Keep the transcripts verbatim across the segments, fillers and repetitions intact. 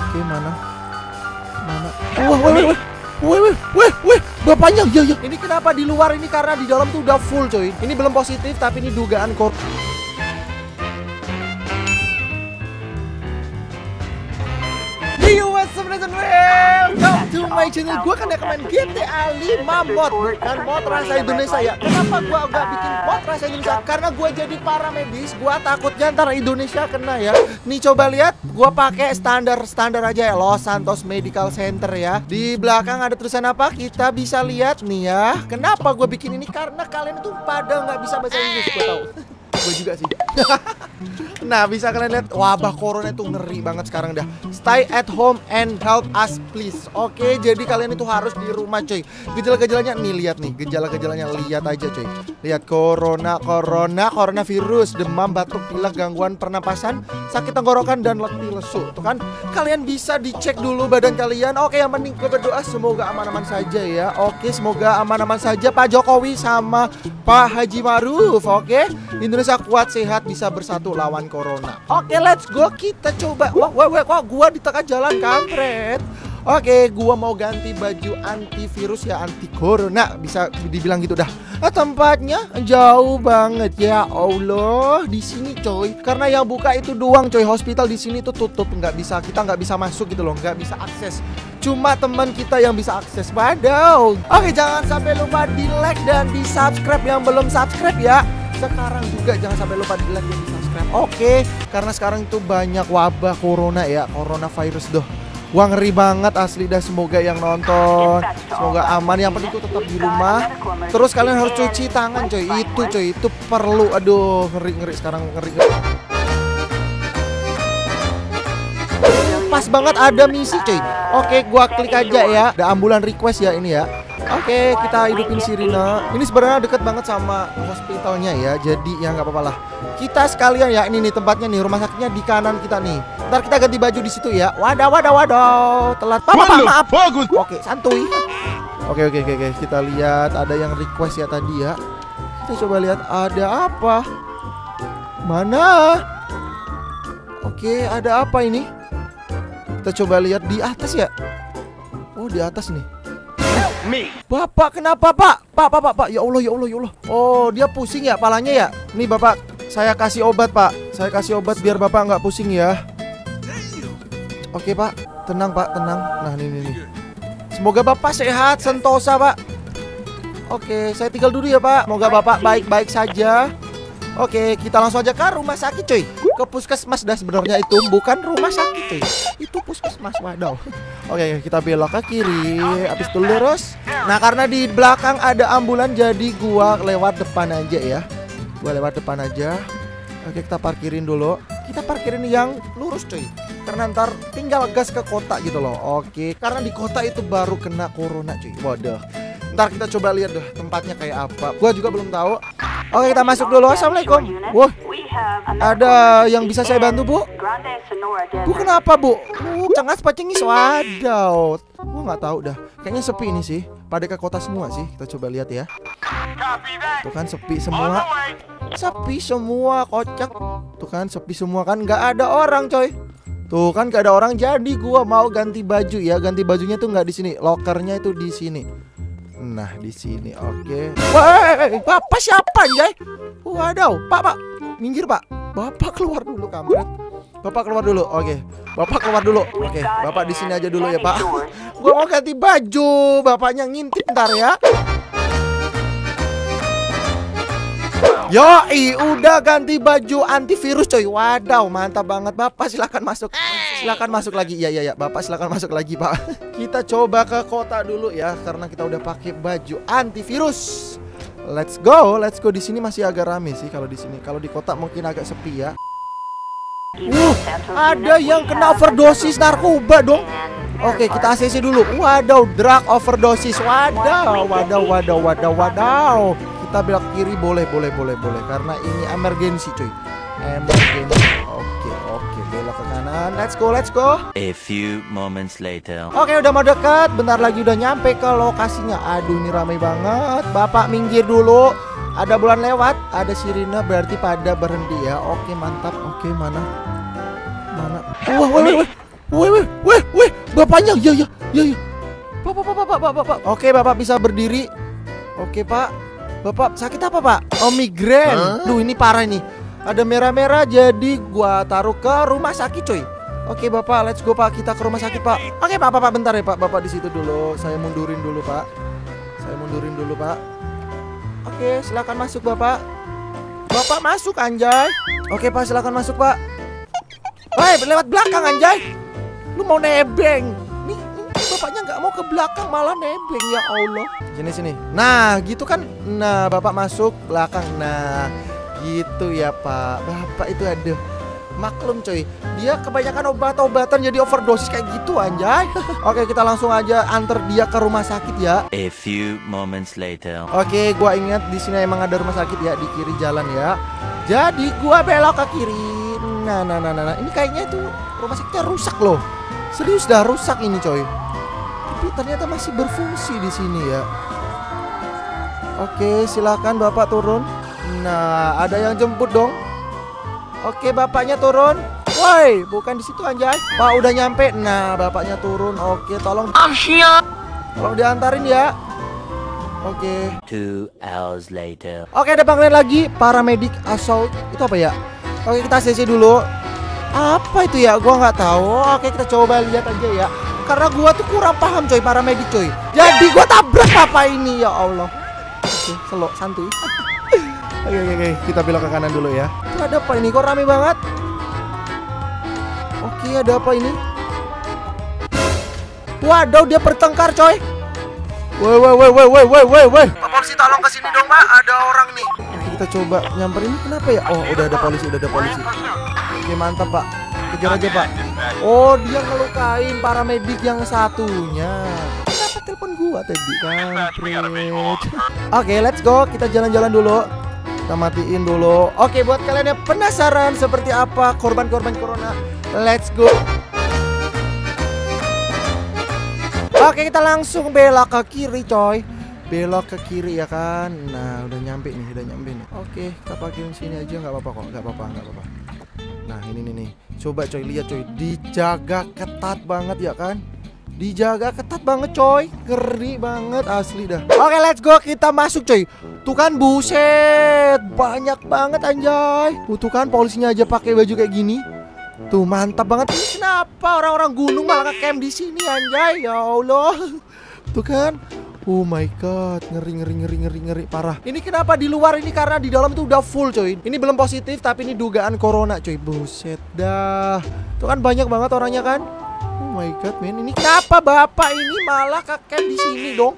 Oke, mana? Mana? Wah, wah, wah, wah, wah, wah, wah, bapaknya, ya, ya. Ini kenapa di luar ini karena di dalam tuh udah full, coy. Ini belum positif, tapi ini dugaan kor. Yo, what's up, guys? Welcome to my channel. Gue kan akan main G T A lima mod, bukan mod rasa Indonesia ya. Kenapa gue agak bikin mod rasa Indonesia? Karena gue jadi paramedis. Gue takutnya ntar Indonesia kena ya. Nih coba lihat, gue pakai standar standar aja ya, Los Santos Medical Center ya. Di belakang ada tulisan apa? Kita bisa lihat nih ya. Kenapa gue bikin ini? Karena kalian itu pada nggak bisa bahasa Inggris, gue tahu. Gue juga sih. Nah, bisa kalian lihat wabah corona itu ngeri banget sekarang dah. Stay at home and help us please. Oke, jadi kalian itu harus di rumah, coy. Gejala-gejalanya nih, lihat nih, gejala-gejalanya lihat aja, coy. Lihat corona, corona, coronavirus, demam, batuk, pilek, gangguan pernapasan, sakit tenggorokan dan letih lesu. Tuh kan, kalian bisa dicek dulu badan kalian. Oke, yang penting gue berdoa semoga aman-aman saja ya. Oke, semoga aman-aman saja Pak Jokowi sama Pak Haji Maruf. Oke, Indonesia kuat, sehat, bisa bersatu lawan corona. Oke, let's go, kita coba. Wah, wah, wah, kok gua di tengah jalan, kampret. Oke, gua mau ganti baju antivirus ya, anti corona, bisa dibilang gitu dah. Ah, tempatnya jauh banget ya Allah, di sini coy. Karena yang buka itu doang coy, hospital di sini tuh tutup, nggak bisa, kita nggak bisa masuk gitu loh, nggak bisa akses. Cuma teman kita yang bisa akses. Wadaw. Oke, jangan sampai lupa di like dan di subscribe yang belum subscribe ya. Sekarang juga jangan sampai lupa di like dan di subscribe. Oke, karena sekarang itu banyak wabah corona ya, coronavirus doh. Wah, ngeri banget asli dah. Semoga yang nonton semoga aman. Yang penting itu tetap di rumah. Terus kalian harus cuci tangan coy. Itu coy, itu perlu. Aduh, ngeri-ngeri sekarang, ngeri, ngeri. Pas banget ada misi coy. Oke, gua klik aja ya. Ada ambulan request ya ini ya. Oke, kita hidupin sirine. Ini sebenarnya deket banget sama hospitalnya ya. Jadi ya nggak apa-apa lah. Kita sekalian ya, ini nih tempatnya nih, rumah sakitnya di kanan kita nih. Ntar kita ganti baju di situ ya. Wadah, wadah, wadah. Telat. Pak, pak, maaf. Bagus. Oke, santuy. Oke, oke, oke, oke. Kita lihat ada yang request ya tadi ya. Kita coba lihat ada apa. Mana? Oke, ada apa ini? Kita coba lihat di atas ya. Oh, di atas nih. Bapak kenapa pak? Pak, pak, pak, pak. Ya Allah, ya Allah, ya Allah. Oh, dia pusing ya palanya ya. Nih bapak, saya kasih obat pak. Saya kasih obat biar bapak nggak pusing ya. Oke pak, tenang pak, tenang. Nah nih, nih, nih. Semoga bapak sehat, sentosa pak. Oke, saya tinggal dulu ya pak. Semoga bapak baik-baik saja. Oke, kita langsung aja ke rumah sakit coy. Ke puskesmas dah sebenarnya itu, bukan rumah sakit coy. Itu puskesmas, wadaw. Oke, kita belok ke kiri, habis itu lurus. Nah, karena di belakang ada ambulan, jadi gua lewat depan aja ya. Gua lewat depan aja. Oke, kita parkirin dulu. Kita parkirin yang lurus coy. Karena ntar tinggal gas ke kota gitu loh. Oke, karena di kota itu baru kena corona cuy. Waduh. Ntar kita coba lihat deh tempatnya kayak apa. Gua juga belum tahu. Oke, kita masuk dulu. Assalamualaikum. Wah, ada yang bisa saya bantu bu? Bu kenapa bu? Uh, cengas pacengis. Wadaw. Gua nggak tahu dah. Kayaknya sepi ini sih. Pada ke kota semua sih. Kita coba lihat ya. Tuh kan sepi semua. Sepi semua, kocak. Tuh kan sepi semua kan. Nggak ada orang coy. Tuh kan gak ada orang, jadi gua mau ganti baju ya. Ganti bajunya tuh nggak di sini, lokernya itu di sini. Nah, di sini. Oke. Wah, bapak siapa anjay? Waduh, pak, pak, minggir pak. Bapak keluar dulu kampret. Bapak keluar dulu. Oke. Bapak keluar dulu. Oke, bapak di sini aja dulu ya pak. Gua mau ganti baju, bapaknya ngintip ntar ya. Yoi, udah ganti baju antivirus coy. Wadaw, mantap banget. Bapak silakan masuk. Silakan masuk lagi. Ya ya ya, Bapak silakan masuk lagi, Pak. Kita coba ke kota dulu ya, karena kita udah pakai baju antivirus. Let's go, let's go. Di sini masih agak rame sih kalau di sini. Kalau di kota mungkin agak sepi ya. Uh, ada yang kena overdosis narkoba dong. Oke, kita A C C dulu. Wadaw, drug overdosis. Wadaw, wadaw, wadaw, wadaw, wadaw. Kita belok kiri, boleh, boleh, boleh, boleh. Karena ini emergency cuy. Emergency. Oke, oke, belok ke kanan. Let's go, let's go. A few moments later. Oke, udah mau dekat. Bentar lagi udah nyampe ke lokasinya. Aduh, ini ramai banget. Bapak minggir dulu. Ada bulan lewat, ada sirine, berarti pada berhenti ya. Oke, mantap. Oke, mana? Mana? Wah, wah, wah, wah, wah, wah, bapaknya. Ya ya ya ya. Bapak bapak bapak bapak. Oke, bapak bisa berdiri. Oke, Pak. Bapak sakit apa, Pak? Oh, migrain. Huh? Duh, ini parah nih. Ada merah-merah, jadi gua taruh ke rumah sakit, coy. Oke, Bapak, let's go, Pak. Kita ke rumah sakit, Pak. Oke, Pak, Pak, bentar ya, Pak. Bapak di situ dulu. Saya mundurin dulu, Pak. Saya mundurin dulu, Pak. Oke, silakan masuk, Bapak. Bapak masuk, anjay. Oke, Pak, silakan masuk, Pak. Woi, lewat belakang, anjay. Lu mau nebeng. Nih, ini bapaknya nggak mau ke belakang, malah nebeng, ya Allah. Sini, sini. Nah, gitu kan. Nah, Bapak masuk belakang. Nah, gitu ya, Pak. Bapak itu ada maklum, coy. Dia kebanyakan obat-obatan jadi overdosis kayak gitu, anjay. Oke, kita langsung aja antar dia ke rumah sakit ya. A few moments later. Oke, gua ingat di sini emang ada rumah sakit ya, di kiri jalan ya. Jadi gua belok ke kiri. Nah, nah, nah, nah, nah. Ini kayaknya tuh rumah sakitnya rusak loh. Serius dah rusak ini, coy. Tapi ternyata masih berfungsi di sini ya. Oke, silakan Bapak turun. Nah, ada yang jemput dong. Oke, bapaknya turun. Woi, bukan di situ, anjay. Pak udah nyampe. Nah, bapaknya turun. Oke, tolong. Tolong diantarin ya. Oke. Two hours later. Oke, ada panggilan lagi. Paramedic assault. Itu apa ya? Oke, kita C C dulu. Apa itu ya? Gua nggak tahu. Oke, kita coba lihat aja ya. Karena gua tuh kurang paham, coy, paramedic, coy. Jadi gua tabrak bapak ini, ya Allah. Oke, slow, santuy. Oke, oke, oke, kita belok ke kanan dulu ya. Itu ada apa ini? Kok rame banget? Oke, ada apa ini? Waduh, dia bertengkar, coy. Woi, woi, woi, woi, woi, woi, woi, woi. Pak polisi, tolong kesini dong, Pak. Ada orang nih. Oke, kita coba nyamperin. Kenapa ya? Oh, udah ada polisi, udah ada polisi. Oke, mantap, Pak. Kejar aja, Pak. Oh, dia ngelukain paramedic yang satunya. Kenapa telepon gua tadi, kampret? Oke, let's go. Kita jalan-jalan dulu. Kita matiin dulu. Oke, buat kalian yang penasaran seperti apa korban-korban corona, let's go. Oke, kita langsung belok ke kiri, coy. Belok ke kiri ya kan. Nah, udah nyampe nih, udah nyampe nih. Oke, kita parkirin sini aja, nggak apa-apa kok, nggak apa-apa, nggak apa-apa. Nah, ini nih nih. Coba, coy, lihat, coy. Dijaga ketat banget ya kan? Dijaga ketat banget, coy. Ngeri banget asli dah. Oke, let's go. Kita masuk, coy. Tuh kan, buset. Banyak banget, anjay. Tuh kan, polisinya aja pakai baju kayak gini. Tuh, mantap banget. Ini kenapa orang-orang gunung malah nge-camp di sini, anjay? Ya Allah. Tuh kan. Oh my god, ngeri ngeri ngeri ngeri ngeri parah. Ini kenapa di luar ini, karena di dalam tuh udah full, coy. Ini belum positif tapi ini dugaan corona, coy. Buset dah. Tuh kan banyak banget orangnya kan. Oh my god, men. Ini kenapa bapak ini malah ke-camp di sini dong?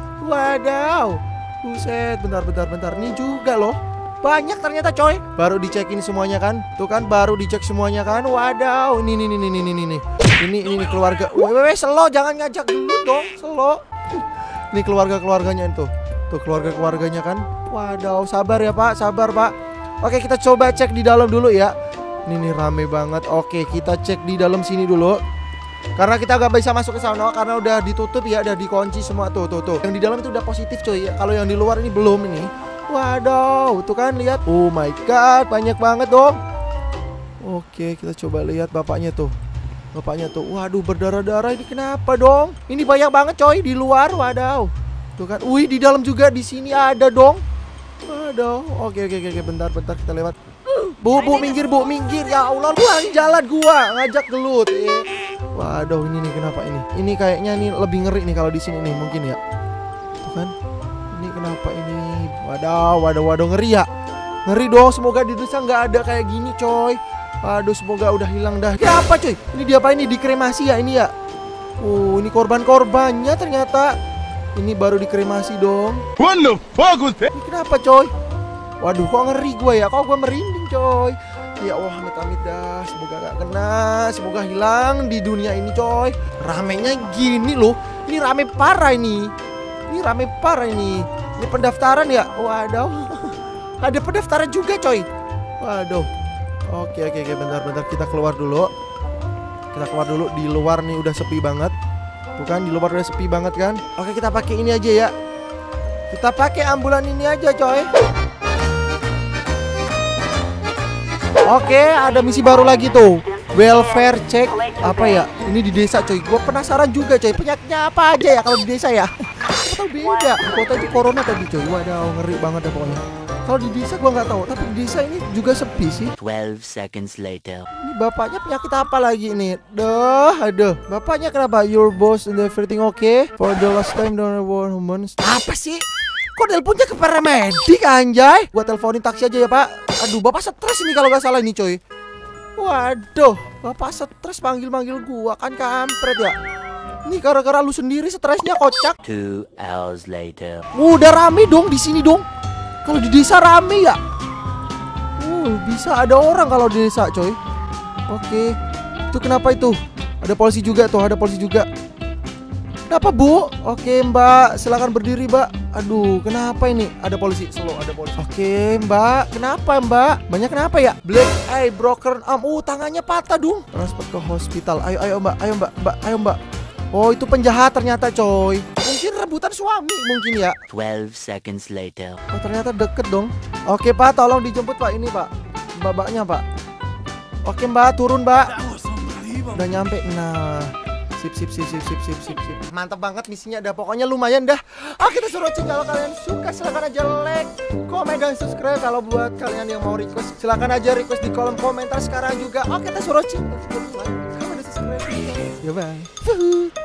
Wadaw. Buset, bentar bentar bentar. Ini juga loh. Banyak ternyata, coy. Baru dicekin semuanya kan. Tuh kan baru dicek semuanya kan. Wadaw. Ini ini ini ini ini ini. Ini ini keluarga. Woi, woi, slow, jangan ngajak dulu dong. Slow. Ini keluarga-keluarganya itu. Tuh keluarga-keluarganya kan. Waduh, sabar ya, Pak. Sabar, Pak. Oke, kita coba cek di dalam dulu ya. Ini nih rame banget. Oke, kita cek di dalam sini dulu. Karena kita gak bisa masuk ke sana karena udah ditutup ya, udah dikunci semua tuh, tuh, tuh. Yang di dalam itu udah positif, coy. Kalau yang di luar ini belum ini. Waduh, tuh kan lihat. Oh my god, banyak banget dong. Oke, kita coba lihat bapaknya tuh. Bapaknya tuh, waduh, berdarah-darah. Ini kenapa dong? Ini banyak banget, coy, di luar. Waduh. Tuh kan. Wih, di dalam juga, di sini ada dong. Waduh. Oke, oke, oke, bentar, bentar, kita lewat. Bu, bu, minggir, bu, minggir. Ya Allah, gua jalan gua ngajak gelut. Eh. Waduh, ini nih kenapa ini? Ini kayaknya nih lebih ngeri nih kalau di sini nih mungkin ya. Tuh kan. Ini kenapa ini? Waduh, waduh, waduh, ngeri ya. Ngeri dong. Semoga di desa nggak ada kayak gini, coy. Aduh, semoga udah hilang dah. Ini apa, cuy? Ini dia apa ini? Dikremasi ya ini ya? Oh, ini korban-korbannya ternyata. Ini baru dikremasi dong. What the fuck was that? Ini kenapa, coy? Waduh, kok ngeri gue ya? Kok gue merinding, coy? Ya Allah, amit-amit dah. Semoga gak kena. Semoga hilang di dunia ini, coy. Ramenya gini loh. Ini rame parah ini. Ini rame parah ini. Ini pendaftaran ya? Waduh. Ada pendaftaran juga, coy. Waduh. Oke, oke, oke, bentar-bentar kita keluar dulu. Kita keluar dulu. Di luar nih udah sepi banget. Bukan, di luar udah sepi banget kan. Oke, kita pakai ini aja ya. Kita pakai ambulan ini aja, coy. Oke, ada misi baru lagi tuh. welfare check apa ya? Ini di desa coy. Gue penasaran juga coy. Penyakitnya apa aja ya kalau di desa ya? Atau beda. Kota itu corona tadi coy. Waduh, ngeri banget ya pokoknya. Kalau di desa gue nggak tahu, tapi di desa ini juga sepi sih. twelve seconds later. Ini bapaknya penyakit apa lagi nih? Duh, aduh. Bapaknya kenapa? Your boss and everything okay? For the last time don't want humans. Apa sih? Kok teleponnya ke paramedik anjay? Gua teleponin taksi aja ya pak. Aduh, bapak stres ini kalau nggak salah ini coy. Waduh, bapak stres panggil-manggil gua kan kampret ya. Ini gara-gara lu sendiri stresnya kocak. Two hours later. Udah rame dong di sini dong. Kalau di desa rame ya. Uh, bisa ada orang kalau di desa coy. Oke. Itu kenapa itu? Ada polisi juga tuh, ada polisi juga. Kenapa bu? Oke mbak, silakan berdiri mbak. Aduh, kenapa ini? Ada polisi, slow ada polisi. Oke mbak, kenapa mbak? Banyak kenapa ya? Black eye, broken arm. Uh, tangannya patah dong. Transport ke hospital. Ayo, ayo mbak, ayo mbak, mbak, ayo mbak. Oh, itu penjahat ternyata coy. Mungkin rebutan suami mungkin ya. twelve seconds later. Oh, ternyata deket dong. Oke pak, tolong dijemput pak. Ini pak, babaknya pak. Oke mbak, turun mbak. Udah nyampe. Nah, sip sip sip sip sip sip sip sip. Mantap banget misinya, dah pokoknya lumayan dah. Ah, kita suruh cek. Kalau kalian suka silahkan aja like, komen dan subscribe. Kalau buat kalian yang mau request silahkan aja request di kolom komentar sekarang juga. Oh, kita suruh cek. Komen dan subscribe. Ya bang.